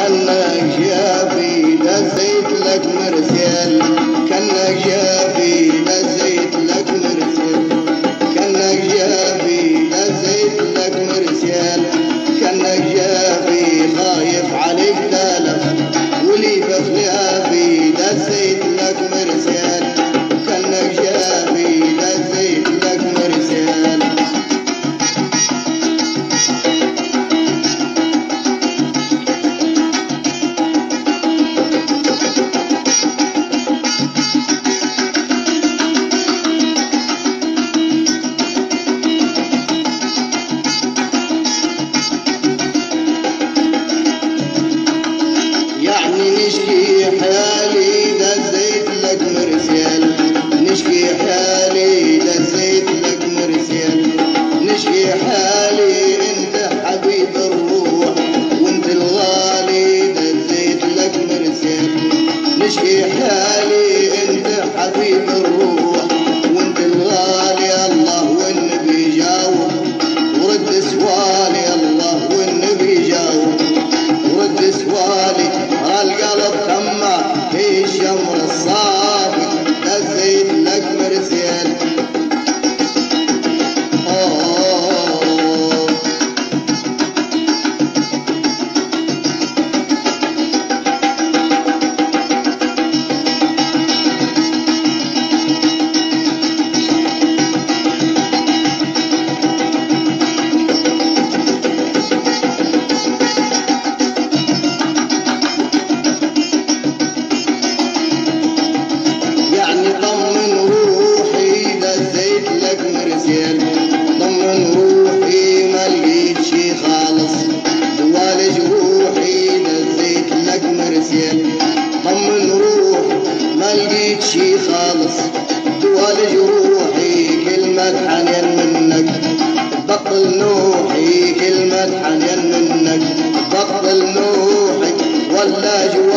كأنك جافي دزيت لك مرسل، كأنك جافي دزيت لك مرسل، كأنك جافي دزيت لك مرسل، كأنك جافي خايف عليك تلف ولي بخلافي دزيت لك مرسل، كأنك جافي دزيت لك مرسل. نشكي حالي دزيت لك مرسل، نشكي حالي دزيت لك مرسل، نشكي حالي انت حبيب الروح وانت الغالي دزيت لك مرسل، نشكي حالي انت حبيب الروح وانت الغالي. الله والنبي جاوب ورد سوالي، الله والنبي جاوب ورد سوالي. القلب تمه في الشمر الصافي دزيت لك مرسل. طمن روحي ما لقيت شي خالص دوالج روحي دزيت لك مرسل، طمن روحي ما لقيت شي خالص دوالج روحي كلمة حنين منك بطل نوحي، كلمة حنين منك بطل نوحي ولا